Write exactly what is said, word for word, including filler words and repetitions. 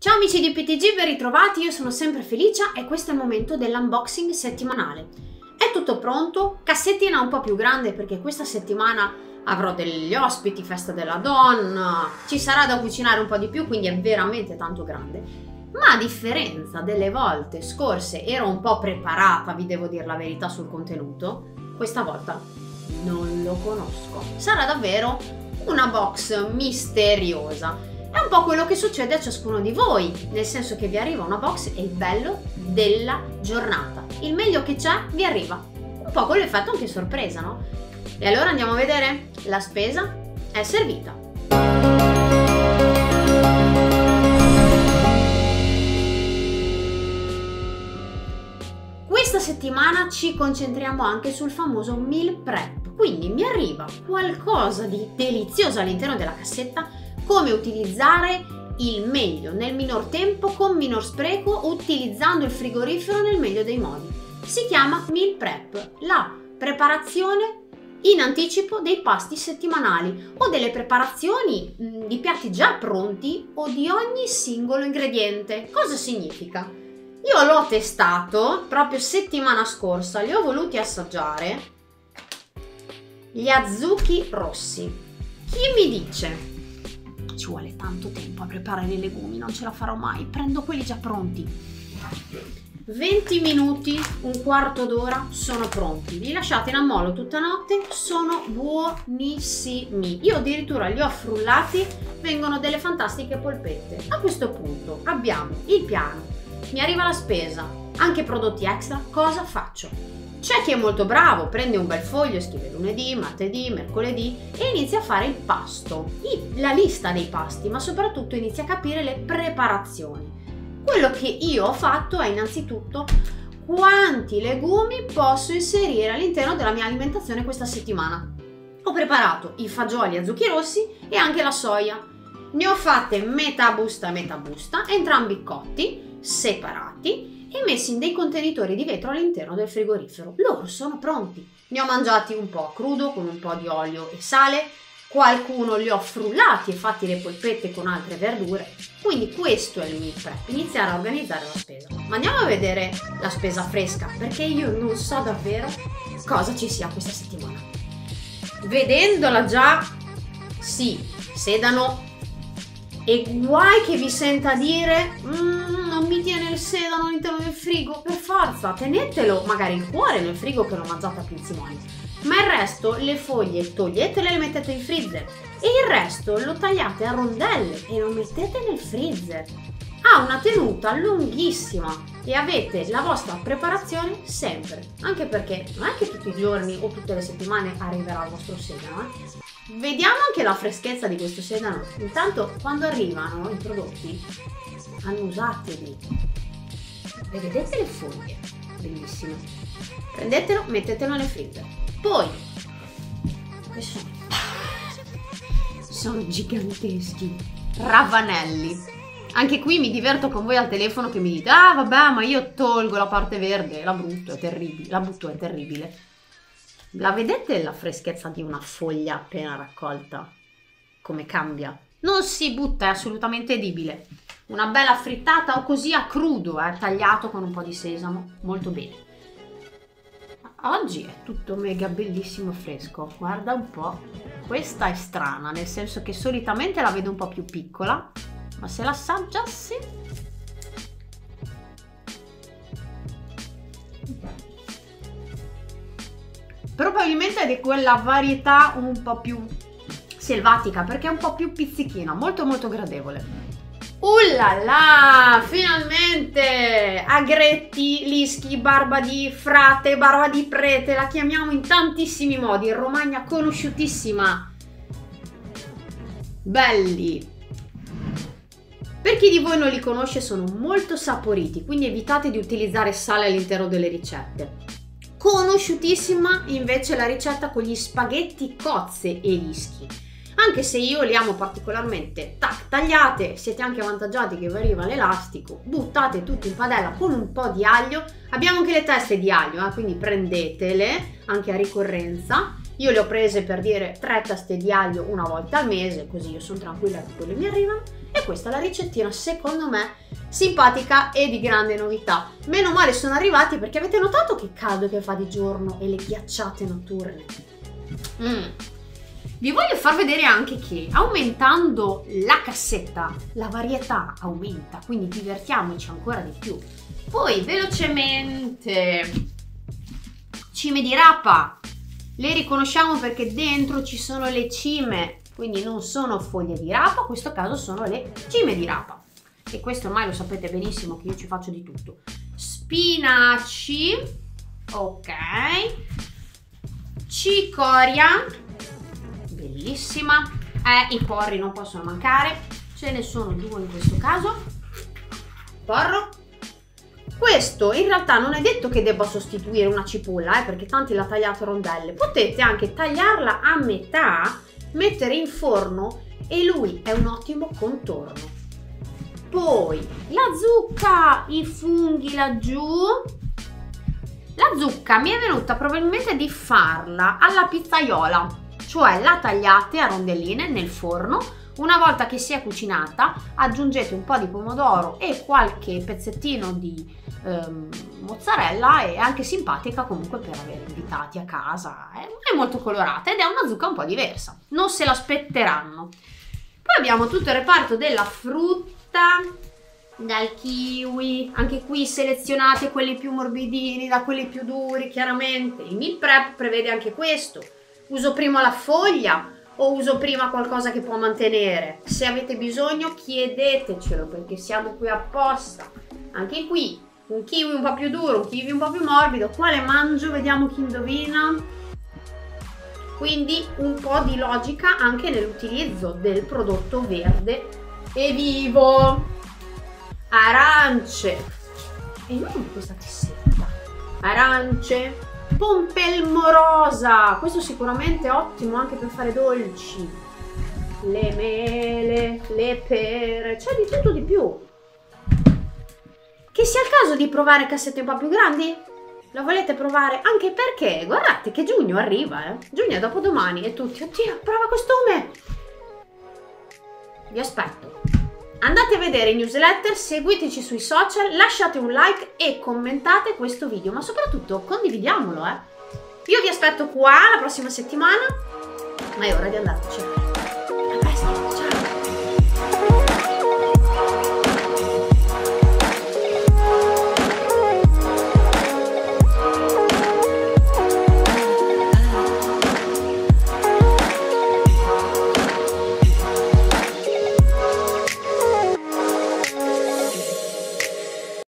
Ciao amici di P T G, ben ritrovati, io sono sempre Felicia e questo è il momento dell'unboxing settimanale. È tutto pronto, cassettina un po' più grande perché questa settimana avrò degli ospiti, festa della donna, ci sarà da cucinare un po' di più, quindi è veramente tanto grande. Ma a differenza delle volte scorse ero un po' preparata, vi devo dire la verità sul contenuto, questa volta non lo conosco. Sarà davvero una box misteriosa. È un po' quello che succede a ciascuno di voi, nel senso che vi arriva una box e il bello della giornata. Il meglio che c'è vi arriva. Un po' con l'effetto anche sorpresa, no? E allora andiamo a vedere? La spesa è servita. Questa settimana ci concentriamo anche sul famoso meal prep. Quindi mi arriva qualcosa di delizioso all'interno della cassetta. Come utilizzare il meglio nel minor tempo con minor spreco utilizzando il frigorifero nel meglio dei modi. Si chiama meal prep, la preparazione in anticipo dei pasti settimanali o delle preparazioni mh, di piatti già pronti o di ogni singolo ingrediente. Cosa significa? Io l'ho testato proprio settimana scorsa, li ho voluti assaggiare, gli azuchi rossi. Chi mi dice? Ci vuole tanto tempo a preparare i legumi, non ce la farò mai, prendo quelli già pronti. venti minuti, un quarto d'ora sono pronti, li lasciate in ammollo tutta notte, sono buonissimi. Io addirittura li ho frullati, vengono delle fantastiche polpette. A questo punto abbiamo il piano, mi arriva la spesa, anche prodotti extra, cosa faccio? C'è chi è molto bravo, prende un bel foglio, scrive lunedì, martedì, mercoledì e inizia a fare il pasto, la lista dei pasti, ma soprattutto inizia a capire le preparazioni. Quello che io ho fatto è innanzitutto quanti legumi posso inserire all'interno della mia alimentazione questa settimana. Ho preparato i fagioli a zucchi rossi e anche la soia. Ne ho fatte metà busta e metà busta, entrambi cotti, separati, e messi in dei contenitori di vetro all'interno del frigorifero. Loro sono pronti. Ne ho mangiati un po' a crudo con un po' di olio e sale, qualcuno li ho frullati e fatti le polpette con altre verdure. Quindi questo è il meal prep, iniziare a organizzare la spesa. Ma andiamo a vedere la spesa fresca, perché io non so davvero cosa ci sia questa settimana. Vedendola già, sì, sedano. E guai che vi senta dire mmm, non mi tiene il sedano all'interno del frigo, per forza tenetelo magari il cuore nel frigo che l'ho mangiata a pinzimoni, ma il resto, le foglie toglietele e le mettete in freezer e il resto lo tagliate a rondelle e lo mettete nel freezer. Ha una tenuta lunghissima e avete la vostra preparazione sempre, anche perché non è che tutti i giorni o tutte le settimane arriverà il vostro sedano, eh? Vediamo anche la freschezza di questo sedano. Intanto quando arrivano i prodotti annusateli e vedete le foglie, bellissime, prendetelo, mettetelo nel freezer. Poi questi sono, sono giganteschi ravanelli. Anche qui mi diverto con voi al telefono che mi dite ah vabbè ma io tolgo la parte verde, la butto, è terribile, la butto, è terribile. La vedete la freschezza di una foglia appena raccolta? Come cambia? Non si butta, è assolutamente edibile. Una bella frittata o così a crudo, eh, tagliato con un po' di sesamo, molto bene. Oggi è tutto mega bellissimo fresco, guarda un po'. Questa è strana, nel senso che solitamente la vedo un po' più piccola, ma se l'assaggiassi... Probabilmente è di quella varietà un po' più selvatica perché è un po' più pizzichina, molto molto gradevole. Ullala, finalmente! Agretti, lischi, barba di frate, barba di prete, la chiamiamo in tantissimi modi, in Romagna conosciutissima. Belli! Per chi di voi non li conosce sono molto saporiti, quindi evitate di utilizzare sale all'interno delle ricette. Conosciutissima invece la ricetta con gli spaghetti cozze e lischi, anche se io li amo particolarmente. Tac, tagliate, siete anche avvantaggiati che vi arriva l'elastico, buttate tutto in padella con un po' di aglio, abbiamo anche le teste di aglio, eh, quindi prendetele anche a ricorrenza. Io le ho prese per dire tre teste di aglio una volta al mese, così io sono tranquilla che quelle mi arrivano. E questa è la ricettina, secondo me, simpatica e di grande novità. Meno male sono arrivati, perché avete notato che caldo che fa di giorno e le ghiacciate notturne? Mm. Vi voglio far vedere anche che aumentando la cassetta la varietà aumenta, quindi divertiamoci ancora di più. Poi velocemente cime di rapa, le riconosciamo perché dentro ci sono le cime, quindi non sono foglie di rapa, in questo caso sono le cime di rapa. E questo ormai lo sapete benissimo che io ci faccio di tutto. Spinaci, ok, cicoria, bellissima, eh, i porri non possono mancare, ce ne sono due in questo caso, porro. Questo in realtà non è detto che debba sostituire una cipolla, eh, perché tanti la tagliate a rondelle, potete anche tagliarla a metà, mettere in forno e lui è un ottimo contorno. Poi la zucca, i funghi laggiù. La zucca mi è venuta probabilmente di farla alla pizzaiola, cioè la tagliate a rondelline nel forno, una volta che si è cucinata aggiungete un po' di pomodoro e qualche pezzettino di ehm, mozzarella, e è anche simpatica comunque per avere invitati a casa, è, è molto colorata ed è una zucca un po' diversa, non se l'aspetteranno. Poi abbiamo tutto il reparto della frutta, dal kiwi, anche qui selezionate quelli più morbidini da quelli più duri, chiaramente. Il meal prep prevede anche questo. Uso prima la foglia o uso prima qualcosa che può mantenere? Se avete bisogno chiedetecelo, perché siamo qui apposta. Anche qui un kiwi un po' più duro, un kiwi un po' più morbido. Quale mangio? Vediamo chi indovina. Quindi un po' di logica anche nell'utilizzo del prodotto verde e vivo. Arance, e non questa cassetta, arance, pompelmo rosa, questo sicuramente è ottimo anche per fare dolci, le mele, le pere, c'è di tutto di più. Che sia il caso di provare cassette un po' più grandi? La volete provare? Anche perché guardate che giugno arriva, eh? Giugno è dopodomani e tutti, oddio, prova costume! Vi aspetto. Andate a vedere i newsletter, seguiteci sui social, lasciate un like e commentate questo video, ma soprattutto condividiamolo, eh! Io vi aspetto qua la prossima settimana, ma è ora di andarci.